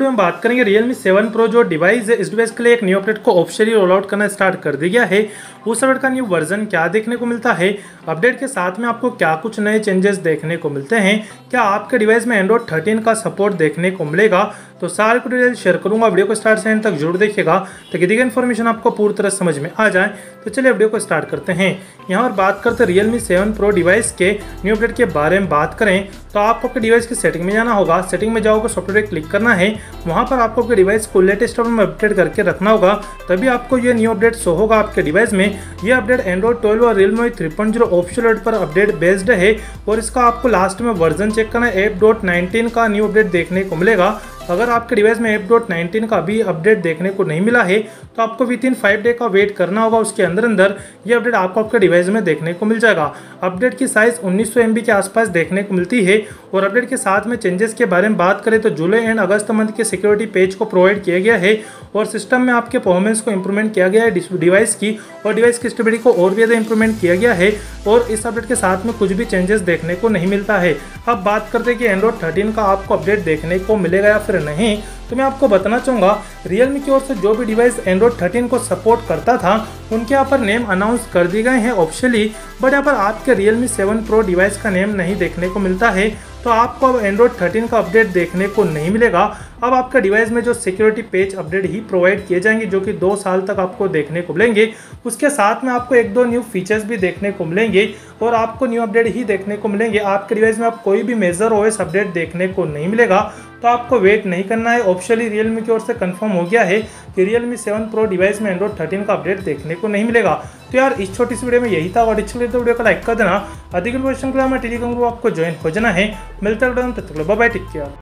Video में बात करेंगे Realme 7 Pro जो डिवाइस है, इस डिवाइस के लिए एक न्यू अपडेट को ऑफिशियली रोल आउट करना स्टार्ट कर दिया गया है। उस अपडेट का न्यू वर्जन क्या देखने को मिलता है, अपडेट के साथ में आपको क्या कुछ नए चेंजेस देखने को मिलते हैं, क्या आपके डिवाइस में एंड्रॉइड 13 का सपोर्ट देखने को मिलेगा, तो सारे को डिटेल शेयर करूंगा। वीडियो को स्टार्ट से एंड तक जरूर देखिएगा ताकि दी गई इन्फॉर्मेशन आपको पूरी तरह समझ में आ जाए। तो चलिए वीडियो को स्टार्ट करते हैं। यहाँ पर बात करते हैं Realme 7 Pro डिवाइस के न्यू अपडेट के बारे में बात करें तो आपको आपके डिवाइस की सेटिंग में जाना होगा। सेटिंग में जाओगे, सॉफ्टवेयर क्लिक करना है, वहाँ पर आपको आपके डिवाइस को लेटेस्ट में अपडेट करके रखना होगा, तभी आपको ये न्यू अपडेट शो होगा आपके डिवाइस में। ये अपडेट एंड्रॉइड 12 और Realme 3.0 ऑफिशियल पर अपडेट बेस्ड है और इसका आपको लास्ट में वर्जन चेक करना है। 8.19 का न्यू अपडेट देखने को मिलेगा। अगर आपके डिवाइस में 8.19 का भी अपडेट देखने को नहीं मिला है तो आपको विदिन 5 डे का वेट करना होगा। उसके अंदर ये अपडेट आपको आपके डिवाइस में देखने को मिल जाएगा। अपडेट की साइज 1900 MB के आसपास देखने को मिलती है। और अपडेट के साथ में चेंजेस के बारे में बात करें तो जुलाई एंड अगस्त मंथ के सिक्योरिटी पेज को प्रोवाइड किया गया है और सिस्टम में आपके परफॉर्मेंस को इंप्रूवमेंट किया गया है डिवाइस की, और डिवाइस की स्टेबिलिटी को और भी ज़्यादा इंप्रूवमेंट किया गया है। और इस अपडेट के साथ में कुछ भी चेंजेस देखने को नहीं मिलता है। अब बात करते हैं कि एंड्रॉइड 13 का आपको अपडेट देखने को मिलेगा या फिर नहीं, तो मैं आपको बताना चाहूँगा Realme की ओर से जो भी डिवाइस एंड्रॉइड 13 को सपोर्ट करता था उनके यहाँ पर नेम अनाउंस कर दिए गए हैं ऑफिशियली, बट यहाँ पर आपके Realme 7 Pro डिवाइस का नेम नहीं देखने को मिलता है। तो आपको अब एंड्रॉइड 13 का अपडेट देखने को नहीं मिलेगा। अब आपका डिवाइस में जो सिक्योरिटी पेज अपडेट ही प्रोवाइड किए जाएंगे जो कि 2 साल तक आपको देखने को मिलेंगे। उसके साथ में आपको 1-2 न्यू फीचर्स भी देखने को मिलेंगे और आपको न्यू अपडेट ही देखने को मिलेंगे। आपके डिवाइस में आप कोई भी मेजर OS अपडेट देखने को नहीं मिलेगा, तो आपको वेट नहीं करना है। ऑफिशियली Realme की ओर से कंफर्म हो गया है कि Realme 7 Pro डिवाइस में एंड्रॉइड 13 का अपडेट देखने को नहीं मिलेगा। तो यार इस छोटी सी वीडियो में यही था, और अच्छी लगे तो वीडियो को लाइक कर देना। अधिक इन्फॉर्मेशन के लिए हमारे टेलीग्राम ग्रुप आपको ज्वाइन हो जाना है। मिलते हैं, तब तक बाय बाय, टेक केयर।